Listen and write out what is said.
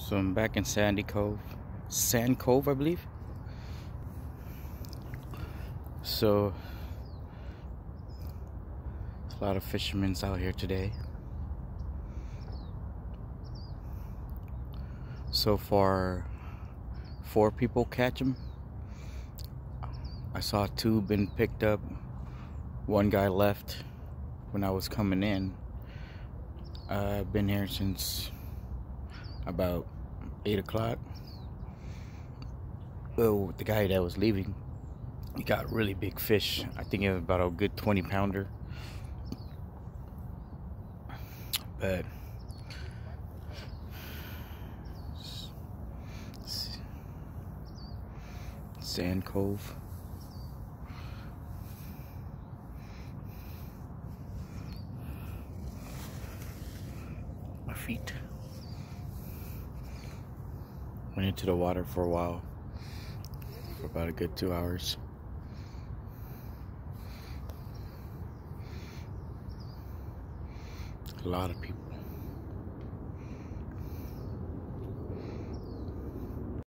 So I'm back in Sand Cove, I believe. So there's a lot of fishermen out here today. So far, 4 people catch them. I saw 2 been picked up. 1 guy left when I was coming in. I've been here since about 8 o'clock. Well, the guy that was leaving, he got really big fish. I think it was about a good 20-pounder. But Sand Cove. My feet. Went into the water for a while, for about a good 2 hours. A lot of people.